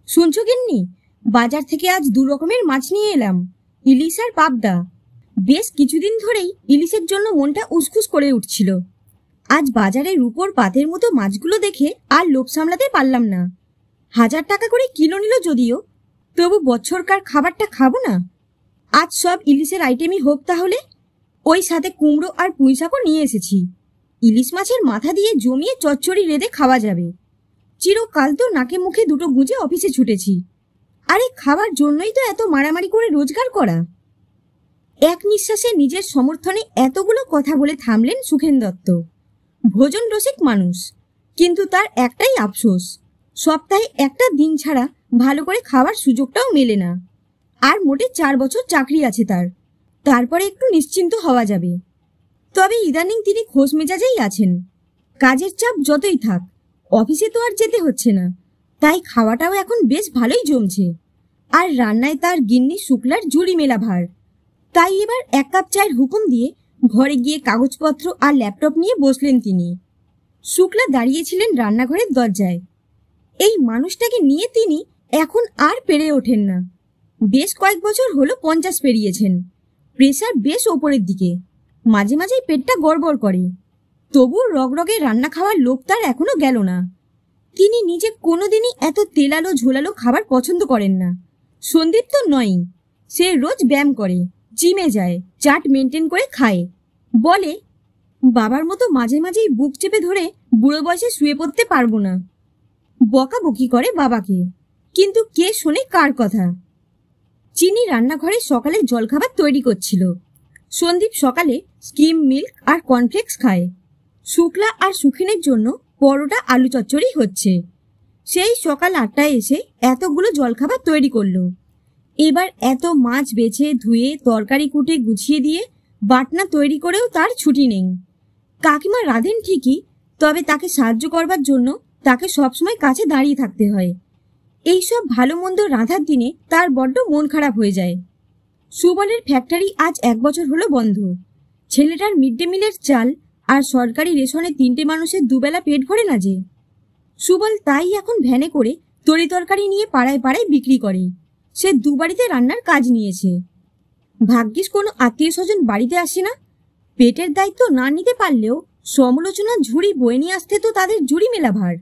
শুনছো গিন্নি, বাজার থেকে আজ 2 রকমের মাছ নিয়ে এলাম, ইলিশ আর পাবদা। বেশ কিছুদিন ধরেই ইলিশের জন্য মনটা উসখুস করে উঠছিল। আজ বাজারে রূপোর পাতের মতো মাছগুলো দেখে আর লোভ সামলাতে পারলাম না। 1000 টাকা করে কিলো নিল যদিও, তবু বছরকার খাবারটা খাবো না? আজ সব ইলিশের আইটেমই হোক তাহলে। ওই সাথে কুমড়ো আর পুঁইশাকও নিয়ে এসেছি। ইলিশ মাছের মাথা দিয়ে জমিয়ে চচ্চড়ি রেঁধে খাওয়া যাবে। চিরকাল তো নাকে মুখে দুটো গুঁজে অফিসে ছুটেছি, আরে খাবার জন্যই তো এত মারামারি করে রোজগার করা। এক নিঃশ্বাসে নিজের সমর্থনে এতগুলো কথা বলে থামলেন সুখেন দত্ত। ভোজন রসিক মানুষ, কিন্তু তার একটাই আফসোস, সপ্তাহে একটা দিন ছাড়া ভালো করে খাওয়ার সুযোগটাও মেলে না। আর মোটে 4 বছর চাকরি আছে তার, তারপরে একটু নিশ্চিন্ত হওয়া যাবে। তবে ইদানিং তিনি খোশ মেজাজেই আছেন। কাজের চাপ যতই থাক, অফিসে তো আর যেতে হচ্ছে না, তাই খাওয়াটাও এখন বেশ ভালোই জমছে। আর রান্নায় তার গিন্নি শুক্লার জুড়ি মেলা ভার। তাই এবার 1 কাপ চায়ের হুকুম দিয়ে ঘরে গিয়ে কাগজপত্র আর ল্যাপটপ নিয়ে বসলেন তিনি। শুক্লা দাঁড়িয়েছিলেন রান্নাঘরের দরজায়। এই মানুষটাকে নিয়ে তিনি এখন আর পেরে ওঠেন না। বেশ কয়েক বছর হলো 50 পেরিয়েছেন, প্রেসার বেশ ওপরের দিকে, মাঝে মাঝেই পেটটা গড়বড় করে। তবু রগরগে রান্না খাওয়ার লোক তার এখনো গেল না। তিনি নিজে কোনোদিনই এত তেলালো ঝোলালো খাবার পছন্দ করেন না। সন্দীপ তো নয়ই, সে রোজ ব্যায়াম করে, জিমে যায়, চার্ট মেনটেন করে খায়। বলে বাবার মতো মাঝে মাঝেই বুক চেপে ধরে বুড়ো বয়সে শুয়ে পড়তে পারবো না। বকাবকি করে বাবাকে, কিন্তু কে শোনে কার কথা। চিনি রান্নাঘরে সকালে জলখাবার তৈরি করছিল। সন্দীপ সকালে স্কিম মিল্ক আর কর্নফ্লেক্স খায়। শুক্লা আর সুখেনের জন্য পরোটা আলু চচ্চড়ি হচ্ছে। সেই সকাল 8টায় এসে এতগুলো জলখাবার তৈরি করলো। এবার এত মাছ বেছে ধুয়ে তরকারি কুটে গুছিয়ে দিয়ে বাটনা তৈরি করেও তার ছুটি নেই। কাকিমা রাঁধেন ঠিকই, তবে তাকে সাহায্য করবার জন্য তাকে সবসময় কাছে দাঁড়িয়ে থাকতে হয়। এইসব ভালো মন্দ রাঁধার দিনে তার বড্ড মন খারাপ হয়ে যায়। সুবলের ফ্যাক্টরি আজ 1 বছর হলো বন্ধ। ছেলেটার মিড ডে মিলের চাল আর সরকারি রেশনে 3টে মানুষের দুবেলা পেট ভরে না যে। সুবল তাই এখন ভ্যানে করে তরি তরকারি নিয়ে পাড়ায় পাড়ায় বিক্রি করে। সে 2 বাড়িতে রান্নার কাজ নিয়েছে। ভাগ্যিস কোনো আত্মীয় স্বজন বাড়িতে আসে না। পেটের দায়িত্ব না নিতে পারলেও সমালোচনার ঝুড়ি বয়ে নিয়ে আসতে তো তাদের জুড়ি মেলা ভার।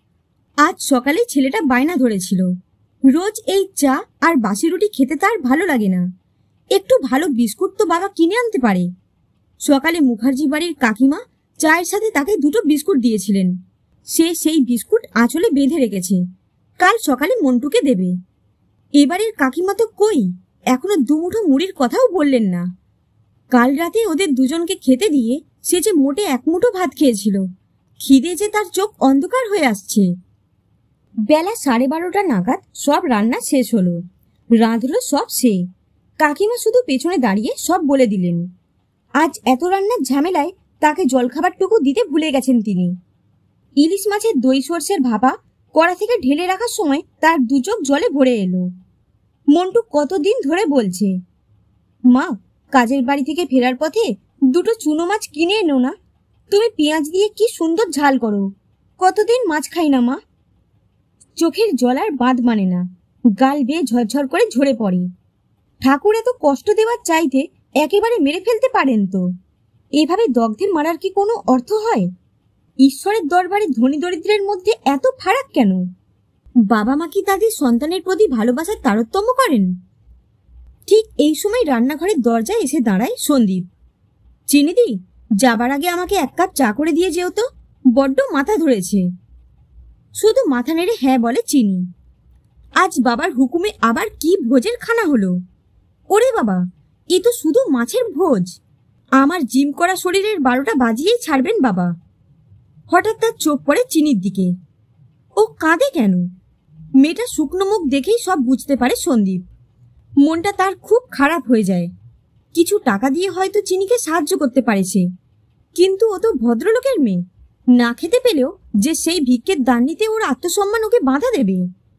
আজ সকালে ছেলেটা বায়না ধরেছিল, রোজ এই চা আর বাসি রুটি খেতে তার ভালো লাগে না, একটু ভালো বিস্কুট তো বাবা কিনে আনতে পারে। সকালে মুখার্জি বাড়ির কাকিমা চায়ের সাথে তাকে 2টো বিস্কুট দিয়েছিলেন। সে সেই বিস্কুট আঁচলে বেঁধে রেখেছে, কাল সকালে মন্টুকে দেবে। এবারের কাকিমা তো কই, এখনো 2 মুঠো মুড়ির কথাও বললেন না। কাল রাতে ওদের দুজনকে খেতে দিয়ে সে যে মোটে 1 মুঠো ভাত খেয়েছিল। খিদে যে তার চোখ অন্ধকার হয়ে আসছে। বেলা 12:30 নাগাদ সব রান্না শেষ হলো। রাঁধলো সব সে। কাকিমা শুধু পেছনে দাঁড়িয়ে সব বলে দিলেন। আজ এত রান্নার ঝামেলায় তাকে জলখাবারটুকু দিতে ভুলে গেছেন তিনি। ইলিশ মাছের দই সর্ষের ভাপা কড়া থেকে ঢেলে রাখার সময় তার 2 চোখ জলে ভরে এলো। মন্টু কতদিন ধরে বলছে, মা কাজের বাড়ি থেকে ফেরার পথে 2টো চুনো মাছ কিনে এনো না, তুমি পেঁয়াজ দিয়ে কি সুন্দর ঝাল করো, কতদিন মাছ খাই না মা। চোখের জল আর বাঁধ মানে না, গাল বেয়ে ঝরঝর করে ঝরে পড়ে। ঠাকুর এত কষ্ট দেওয়ার চাইতে একেবারে মেরে ফেলতে পারেন তো। এভাবে দগ্ধের মারার কি কোনো অর্থ হয়? ঈশ্বরের দরবারে ধনী দরিদ্রের মধ্যে এত ফারাক কেন? বাবা মা কি তাদের সন্তানের প্রতি ভালোবাসার তারতম্য করেন? ঠিক এই সময় রান্নাঘরের দরজায় এসে দাঁড়ায় সন্দীপ। চিনিদি, যাবার আগে আমাকে 1 কাপ চা করে দিয়ে যেও তো, বড্ড মাথা ধরেছে। শুধু মাথা নেড়ে হ্যাঁ বলে চিনি। আজ বাবার হুকুমে আবার কি ভোজের খানা হলো? ওরে বাবা, এ তো শুধু মাছের ভোজ। আমার জিম করা শরীরের 12টা বাজিয়েই ছাড়বেন বাবা। হঠাৎ তার চোখ পড়ে চিনির দিকে। ও কাঁদে কেন? মেয়েটা শুকনো মুখ দেখেই সব বুঝতে পারে সন্দীপ। মনটা তার খুব খারাপ হয়ে যায়। কিছু টাকা দিয়ে হয়তো চিনিকে সাহায্য করতে পারে সে, কিন্তু ও তো ভদ্রলোকের মেয়ে, না খেতে পেলেও যে সেই ভিক্ষের দান নিতে ওর আত্মসম্মান ওকে বাধা দেবে।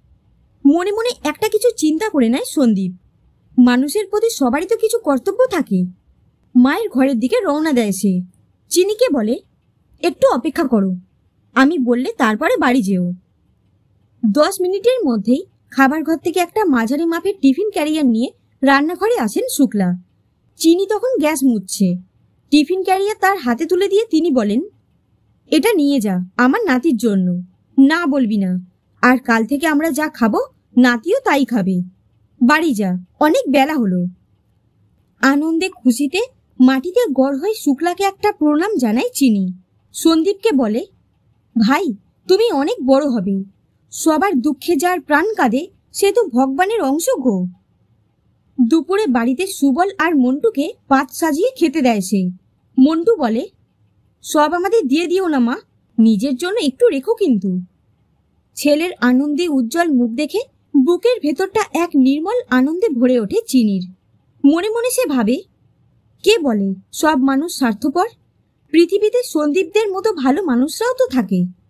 মনে মনে একটা কিছু চিন্তা করে নেয় সন্দীপ। মানুষের প্রতি সবারই তো কিছু কর্তব্য থাকে। মায়ের ঘরের দিকে রওনা দেয় সে। চিনিকে বলে, একটু অপেক্ষা করো, আমি বললে তারপরে বাড়ি যেও। 10 মিনিটের মধ্যেই খাবার ঘর থেকে একটা মাঝারি মাপের টিফিন ক্যারিয়ার নিয়ে রান্নাঘরে আসেন শুক্লা। চিনি তখন গ্যাস মুছছে। টিফিন ক্যারিয়ার তার হাতে তুলে দিয়ে তিনি বলেন, এটা নিয়ে যা, আমার নাতির জন্য। না বলবি না। আর কাল থেকে আমরা যা খাবো নাতিও তাই খাবে। বাড়ি যা, অনেক বেলা হলো। আনন্দে খুশিতে মাটিতে গড় হয়ে শুক্লাকে একটা প্রণাম জানায় চিনি। সন্দীপকে বলে, ভাই তুমি অনেক বড় হবে। সবার দুঃখে যার প্রাণ কাঁদে সে তো ভগবানের অংশ গো। দুপুরে বাড়িতে সুবল আর মন্টুকে পাত সাজিয়ে খেতে দেয় সে। মন্টু বলে, সব আমাদের দিয়ে দিও না মা, নিজের জন্য একটু রেখো কিন্তু। ছেলের আনন্দে উজ্জ্বল মুখ দেখে বুকের ভেতরটা এক নির্মল আনন্দে ভরে ওঠে চিনির। মনে মনে সে ভাবে, কে বলে সব মানুষ স্বার্থপর? পৃথিবীতে সন্দীপদের মতো ভালো মানুষরাও তো থাকে।